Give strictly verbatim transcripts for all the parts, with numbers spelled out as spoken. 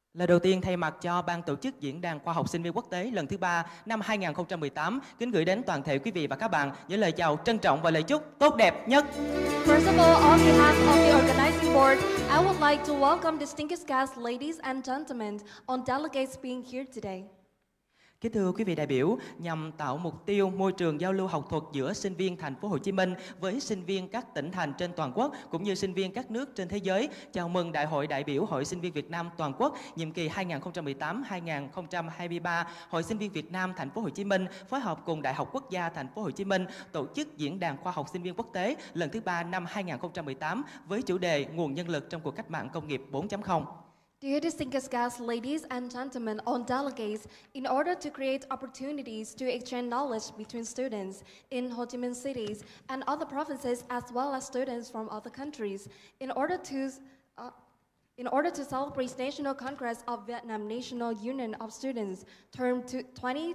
Lời đầu tiên thay mặt cho ban tổ chức Diễn đàn Khoa học Sinh viên Quốc tế lần thứ ba năm hai nghìn không trăm mười tám, kính gửi đến toàn thể quý vị và các bạn những lời chào trân trọng và lời chúc tốt đẹp nhất. First of all, on behalf of the organizing board, I would like to welcome distinguished guests, ladies and gentlemen, on delegates being here today. Kính thưa quý vị đại biểu, nhằm tạo mục tiêu môi trường giao lưu học thuật giữa sinh viên thành phố Hồ Chí Minh với sinh viên các tỉnh thành trên toàn quốc cũng như sinh viên các nước trên thế giới, chào mừng Đại hội đại biểu Hội Sinh viên Việt Nam toàn quốc nhiệm kỳ hai nghìn không trăm mười tám đến hai nghìn không trăm hai mươi ba. Hội Sinh viên Việt Nam thành phố Hồ Chí Minh phối hợp cùng Đại học Quốc gia thành phố Hồ Chí Minh tổ chức Diễn đàn Khoa học Sinh viên Quốc tế lần thứ ba năm hai nghìn không trăm mười tám với chủ đề nguồn nhân lực trong cuộc cách mạng công nghiệp bốn chấm không. Dear distinguished guests, ladies and gentlemen, on delegates, in order to create opportunities to exchange knowledge between students in Ho Chi Minh cities and other provinces, as well as students from other countries, in order to uh, in order to celebrate National Congress of Vietnam National Union of Students, term twenty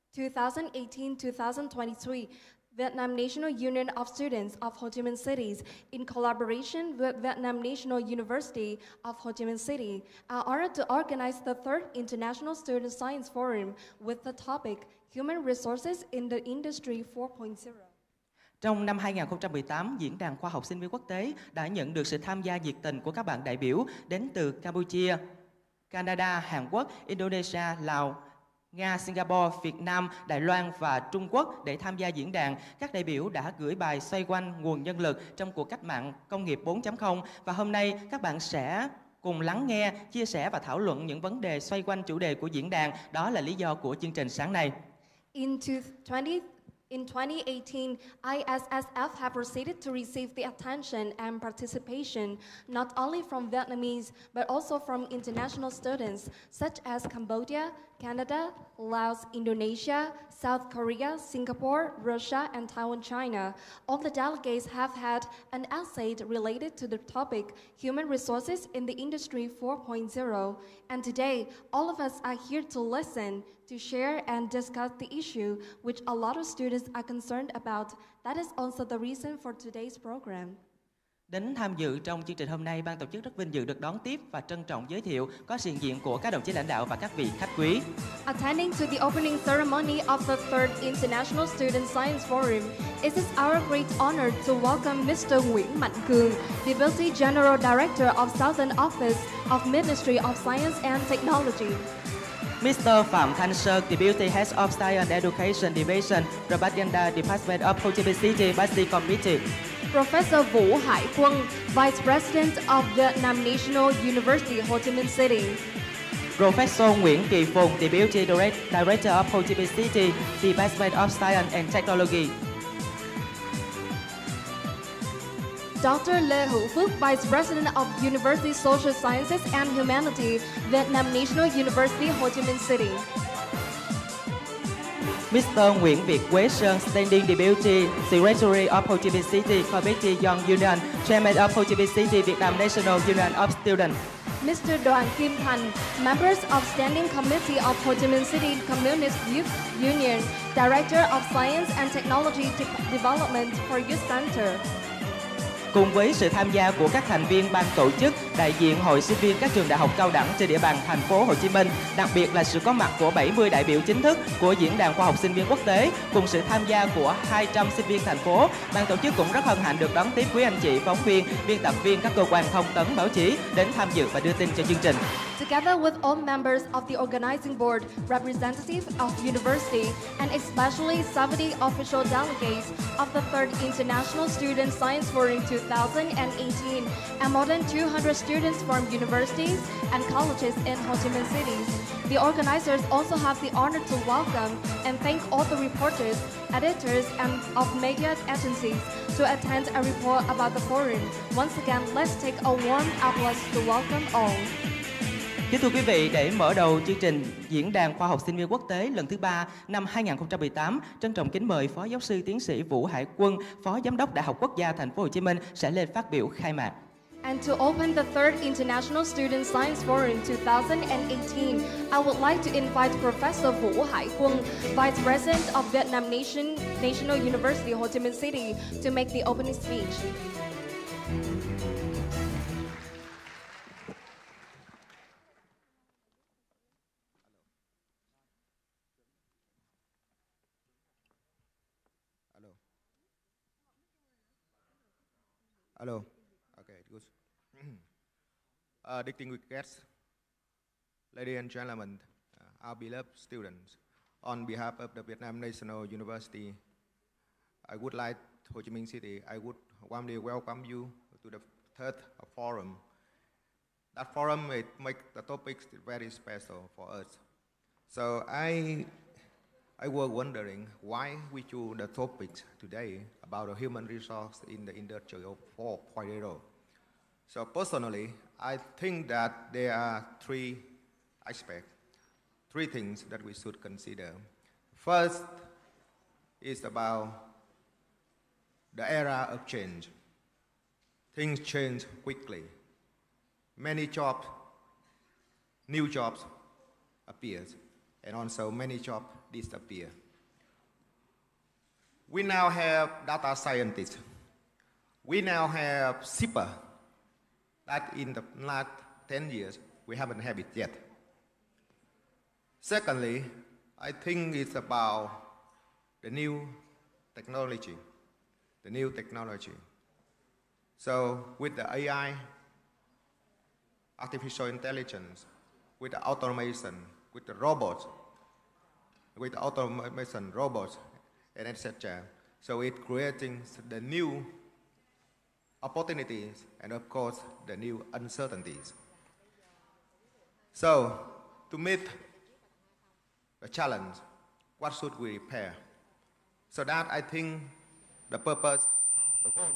eighteen to twenty twenty-three. Vietnam National Union of Students of Ho Chi Minh Cities, in collaboration with Vietnam National University of Ho Chi Minh City, are honored to organize the third International Student Science Forum with the topic Human Resources in the Industry four point oh. Trong năm hai nghìn không trăm mười tám, Diễn đàn Khoa học Sinh viên Quốc tế đã nhận được sự tham gia nhiệt tình của các bạn đại biểu đến từ Campuchia, Canada, Hàn Quốc, Indonesia, Lào, Nga, Singapore, Việt Nam, Đài Loan và Trung Quốc để tham gia diễn đàn. Các đại biểu đã gửi bài xoay quanh nguồn nhân lực trong cuộc cách mạng công nghiệp bốn chấm không và hôm nay các bạn sẽ cùng lắng nghe, chia sẻ và thảo luận những vấn đề xoay quanh chủ đề của diễn đàn. Đó là lý do của chương trình sáng nay. In twenty In twenty eighteen, I S S F have proceeded to receive the attention and participation not only from Vietnamese but also from international students such as Cambodia, Canada, Laos, Indonesia, South Korea, Singapore, Russia, and Taiwan, China. All the delegates have had an essay related to the topic Human Resources in the Industry four point oh. And today, all of us are here to listen, to share and discuss the issue which a lot of students are concerned about. That is also the reason for today's program. Đến tham dự trong chương trình hôm nay, ban tổ chức rất vinh dự được đón tiếp và trân trọng giới thiệu có sự hiện diện của các đồng chí lãnh đạo và các vị khách quý. Attending to the opening ceremony of the third International Student Science Forum, it is our great honor to welcome Mister Nguyễn Mạnh Cường, Deputy General Director of Southern Office of Ministry of Science and Technology. Mister Phạm Thanh Sơn, Deputy Head of Science Education Division, Propaganda Department of Ho Chi Minh City Basi Committee. Professor Vũ Hải Quân, Vice President of Vietnam National University, Ho Chi Minh City. Professor Nguyễn Kỳ Phùng, Deputy Director of Ho Chi Minh City Department of Science and Technology. Doctor Lê Hữu Phước, Vice President of University Social Sciences and Humanities, Vietnam National University, Ho Chi Minh City. Mister Nguyễn Việt Quế Sơn, Standing Deputy Secretary of Ho Chi Minh City Committee Young Union, Chairman of Ho Chi Minh City Vietnam National Union of Students. Mister Đoàn Kim Thành, Members of Standing Committee of Ho Chi Minh City Communist Youth Union, Director of Science and Technology Development for Youth Center. Cùng với sự tham gia của các thành viên ban tổ chức, đại diện hội sinh viên các trường đại học cao đẳng trên địa bàn thành phố Hồ Chí Minh, đặc biệt là sự có mặt của bảy mươi đại biểu chính thức của Diễn đàn Khoa học Sinh viên Quốc tế, cùng sự tham gia của hai trăm sinh viên thành phố, ban tổ chức cũng rất hân hạnh được đón tiếp quý anh chị phóng viên, biên tập viên các cơ quan thông tấn báo chí đến tham dự và đưa tin cho chương trình. Together with all members of the organizing board, representatives of university, and especially seventy official delegates of the third International Student Science Forum twenty eighteen, and more than two hundred students from universities and colleges in Ho Chi Minh cities, the organizers also have the honor to welcome and thank all the reporters, editors, and of media agencies to attend a report about the forum. Once again, let's take a warm applause to welcome all. Kính thưa quý vị, để mở đầu chương trình Diễn đàn Khoa học Sinh viên Quốc tế lần thứ ba năm hai nghìn không trăm mười tám, trân trọng kính mời Phó Giáo sư Tiến sĩ Vũ Hải Quân, Phó Giám đốc Đại học Quốc gia Thành phố Hồ Chí Minh sẽ lên phát biểu khai mạc. And to open the third International Student Science Forum twenty eighteen, I would like to invite Professor Vũ Hải Quân, Vice President of Vietnam Nation, National University, Ho Chi Minh City, to make the opening speech. Hello. Okay, good. Uh, distinguished guests, ladies and gentlemen, uh, our beloved students, on behalf of the Vietnam National University, I would like Ho Chi Minh City, I would warmly welcome you to the third forum. That forum it makes the topics very special for us. So I, I was wondering why we choose the topic today about the human resource in the industry of four point oh. So personally, I think that there are three aspects, three things that we should consider. First is about the era of change. Things change quickly. Many jobs, new jobs appear, and also many jobs disappear. We now have data scientists. We now have shipper. That in the last ten years, we haven't had it yet. Secondly, I think it's about the new technology, the new technology. So with the A I, artificial intelligence, with the automation, with the robots, with the automation, robots, and et cetera. So it's creating the new opportunities and of course the new uncertainties. So to meet the challenge, what should we prepare? So that I think the purpose, the goal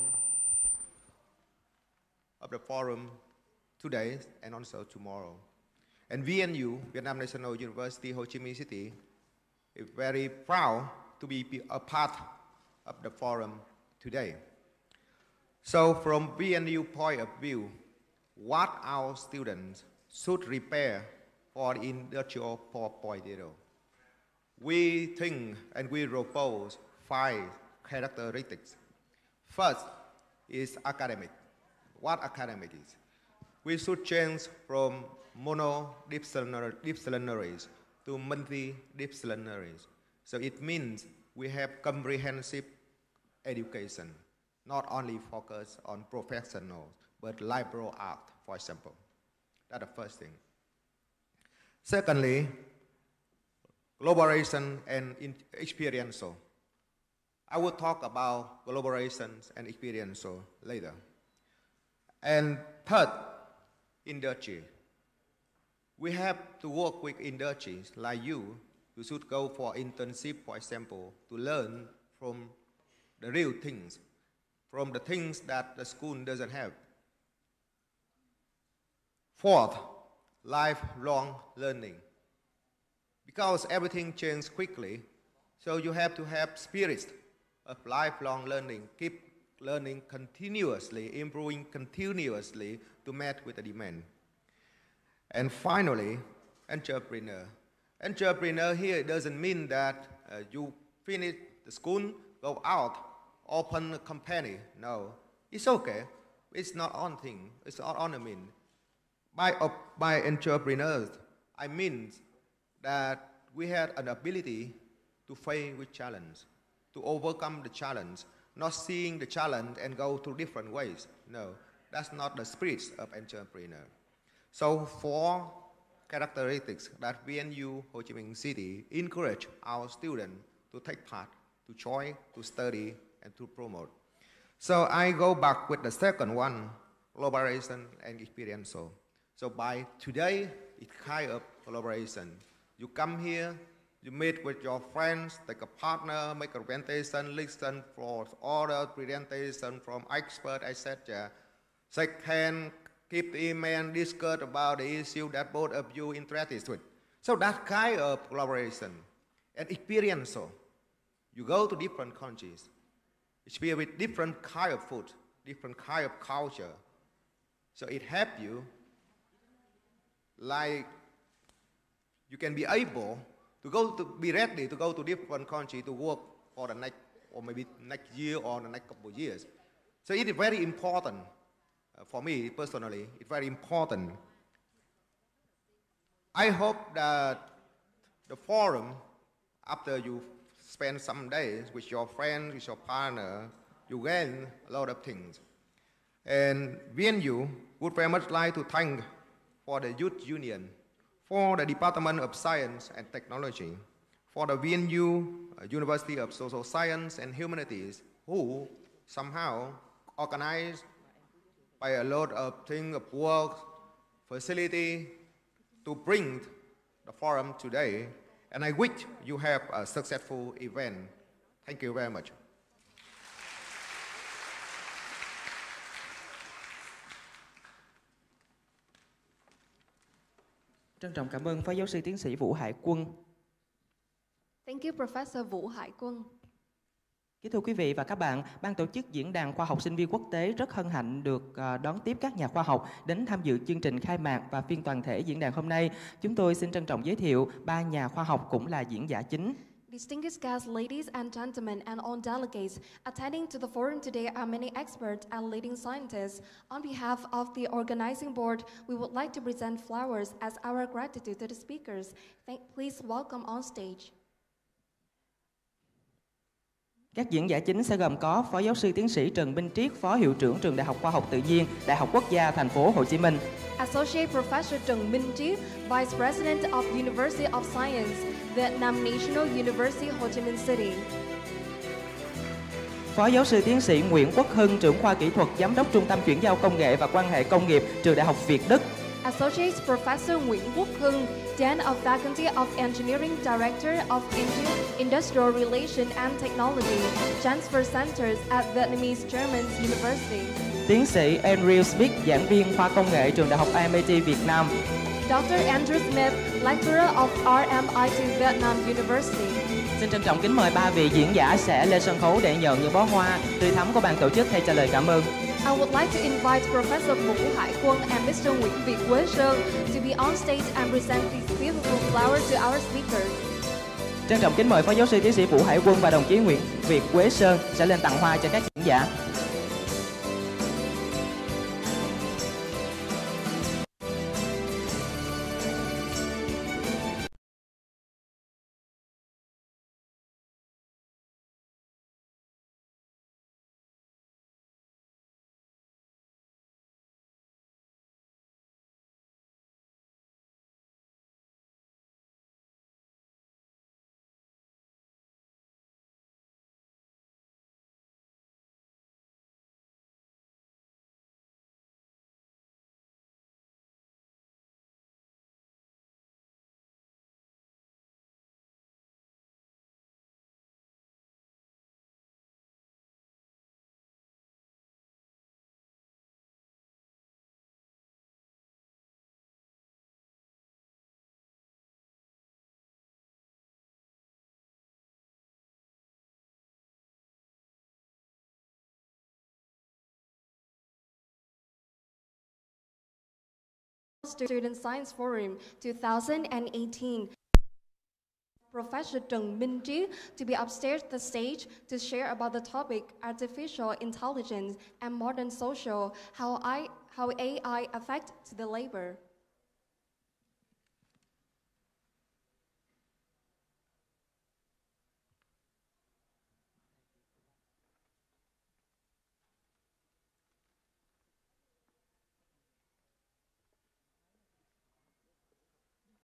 of the forum today and also tomorrow. And V N U, Vietnam National University, Ho Chi Minh City, is very proud to be a part of the forum today. So from V N U point of view, what our students should prepare for the Industrial four point oh. We think and we propose five characteristics. First is academic. What academic is? We should change from monodisciplinaries to multidisciplinaries. So it means we have comprehensive education, not only focus on professionals, but liberal art, for example. That's the first thing. Secondly, collaboration and experiential. I will talk about collaborations and experiential later. And third, industry. We have to work with industries like you. You should go for internship, for example, to learn from the real things, from the things that the school doesn't have. Fourth, lifelong learning. Because everything changes quickly, so you have to have spirit of lifelong learning, keep learning continuously, improving continuously to match with the demand. And finally, entrepreneur. Entrepreneur here doesn't mean that uh, you finish the school, go out, open a company. No, it's okay. It's not on thing. It's not on a mean. By, uh, by entrepreneurs, I mean that we had an ability to face with challenge, to overcome the challenge, not seeing the challenge and go to different ways. No, that's not the spirit of entrepreneur. So four characteristics that V N U Ho Chi Minh City encourage our students to take part, to join, to study, and to promote. So I go back with the second one, collaboration and experiential. So by today, it's kind of collaboration. You come here, you meet with your friends, take a partner, make a presentation, listen for other presentation from experts, et cetera. Second, keep the email, discuss about the issue that both of you interested with. So that kind of collaboration and experiential. You go to different countries, experience with different kind of food, different kind of culture. So it helps you, like you can be able to go to be ready to go to different country to work for the next or maybe next year or the next couple of years. So it is very important. Uh, for me personally, it's very important. I hope that the forum, after you spend some days with your friends, with your partner, you gain a lot of things. And V N U would very much like to thank for the Youth Union, for the Department of Science and Technology, for the V N U uh, University of Social Science and Humanities, who somehow organized by a lot of things of work, facility to bring the forum today. And I wish you have a successful event. Thank you very much. Trân trọng cảm ơn Phó Giáo sư Tiến sĩ Vũ Hải Quân. Thank you, Professor Vũ Hải Quân. Kính thưa quý vị và các bạn, ban tổ chức Diễn đàn Khoa học Sinh viên Quốc tế rất hân hạnh được đón tiếp các nhà khoa học đến tham dự chương trình khai mạc và phiên toàn thể diễn đàn hôm nay. Chúng tôi xin trân trọng giới thiệu ba nhà khoa học cũng là diễn giả chính. Distinguished guests, ladies and gentlemen, and all delegates attending to the forum today are many experts and leading scientists. On behalf of the organizing board, we would like to present flowers as our gratitude to the speakers. Thank, please welcome on stage. Các diễn giả chính sẽ gồm có Phó Giáo sư Tiến sĩ Trần Minh Triết, Phó Hiệu trưởng Trường Đại học Khoa học Tự nhiên, Đại học Quốc gia Thành phố Hồ Chí Minh. Associate Professor Trần Minh Triết, Vice President of University of Science, Vietnam National University, Ho Chi Minh City. Phó Giáo sư Tiến sĩ Nguyễn Quốc Hưng, trưởng khoa kỹ thuật, Giám đốc Trung tâm Chuyển giao Công nghệ và Quan hệ Công nghiệp, Trường Đại học Việt Đức. Associate Professor Nguyễn Quốc Hưng, Dean of Faculty of Engineering, Director of Industrial Relations and Technology, Transfer Centers at Vietnamese Germans University. Tiến sĩ Andrew Smith, giảng viên khoa công nghệ, Trường Đại học M I T Việt Nam. Doctor Andrew Smith, Lecturer of R M I T Vietnam University. Xin trân trọng kính mời ba vị diễn giả sẽ lên sân khấu để nhận những bó hoa tươi thắm của ban tổ chức thay cho lời cảm ơn. I would like to invite Professor Vũ Hải Quân and Mister Nguyễn Việt Quế Sơn to be on stage and present these beautiful flowers to our speakers. Trân trọng kính mời Phó Giáo sư Tiến sĩ Vũ Hải Quân và đồng chí Nguyễn Việt Quế Sơn sẽ lên tặng hoa cho các diễn giả. Student Science Forum two thousand eighteen. Professor Trần Minh Triết to be upstairs the stage to share about the topic artificial intelligence and modern social, how I how A I affects the labor.